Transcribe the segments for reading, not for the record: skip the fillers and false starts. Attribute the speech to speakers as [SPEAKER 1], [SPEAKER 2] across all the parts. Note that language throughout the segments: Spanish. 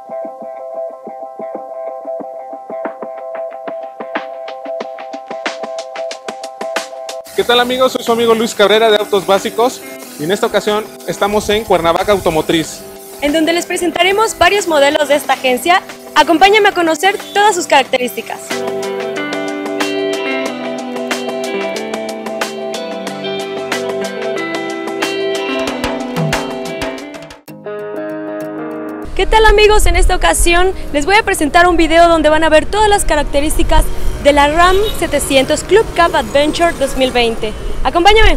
[SPEAKER 1] ¿Qué tal amigos? Soy su amigo Luis Cabrera de Autos Básicos y en esta ocasión estamos en Cuernavaca Automotriz,
[SPEAKER 2] en donde les presentaremos varios modelos de esta agencia. Acompáñame a conocer todas sus características. ¿Qué tal amigos? En esta ocasión les voy a presentar un video donde van a ver todas las características de la Ram 700 Club Cab Adventure 2020. ¡Acompáñame!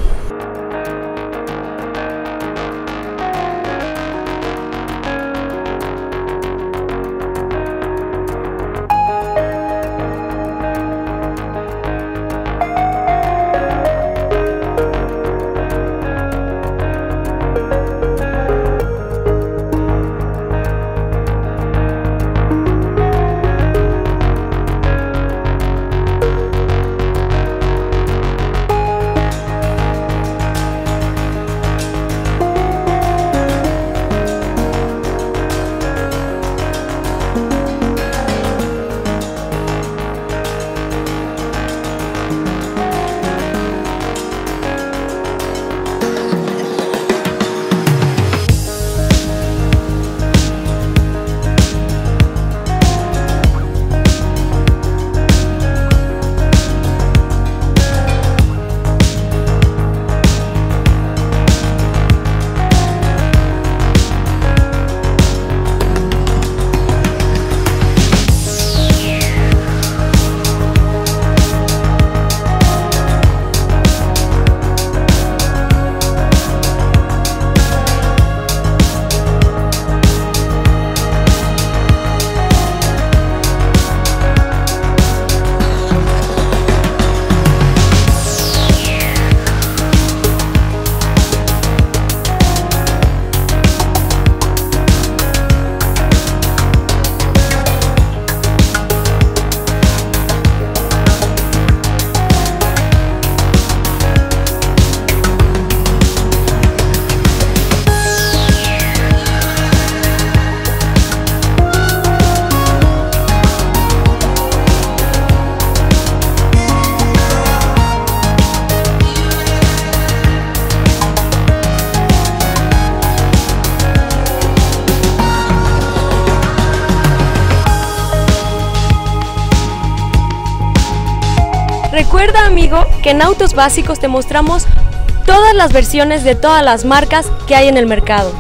[SPEAKER 2] Recuerda, amigo, que en Autos Básicos te mostramos todas las versiones de todas las marcas que hay en el mercado.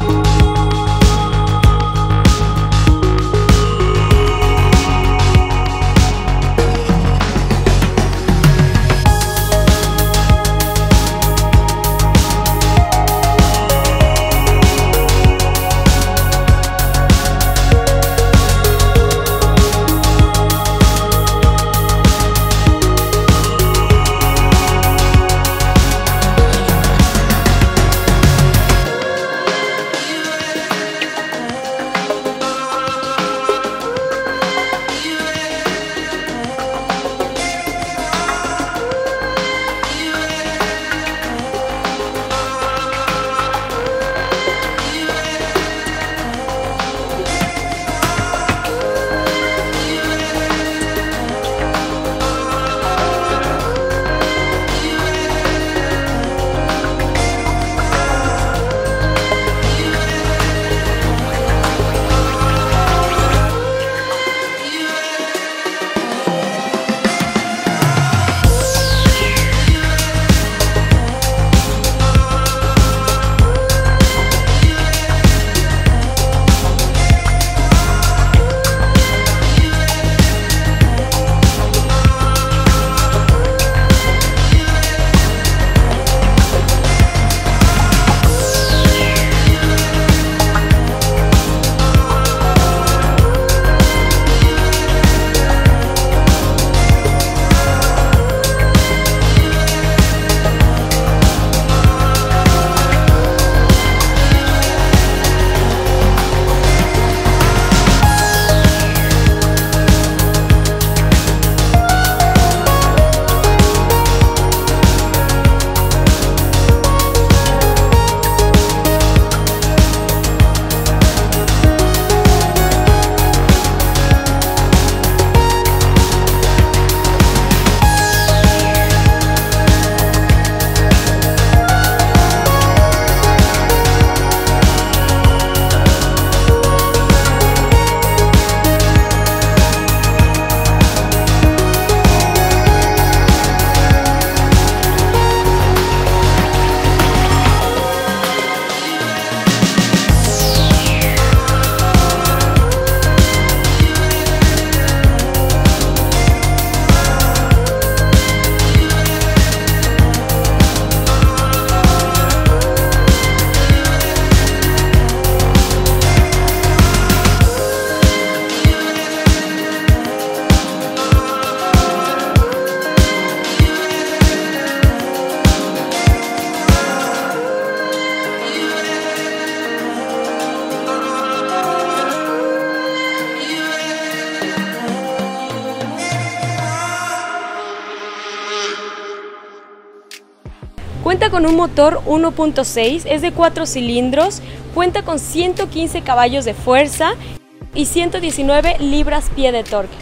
[SPEAKER 2] Cuenta con un motor 1.6, es de 4 cilindros, cuenta con 115 caballos de fuerza y 119 libras-pie de torque.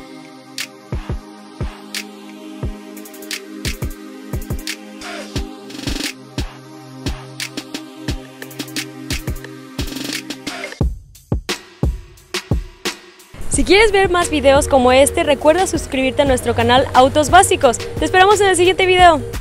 [SPEAKER 2] Si quieres ver más videos como este, recuerda suscribirte a nuestro canal Autos Básicos. Te esperamos en el siguiente video.